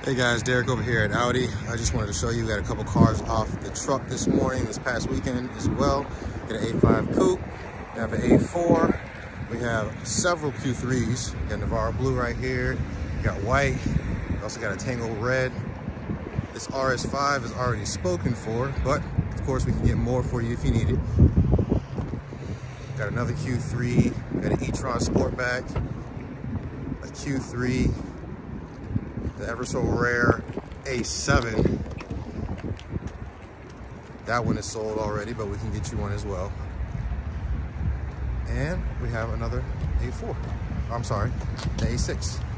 Hey guys, Derek over here at Audi. I just wanted to show you, got a couple cars off the truck this morning, this past weekend as well. Got an A5 Coupe, we have an A4, we have several Q3s. We got Navarro Blue right here, we got white, we also got a Tango Red. This RS5 is already spoken for, but of course we can get more for you if you need it. Got another Q3, got an e-tron Sportback, a Q3, the ever so rare A7. That one is sold already, but we can get you one as well. And we have another A4. I'm sorry, the A6.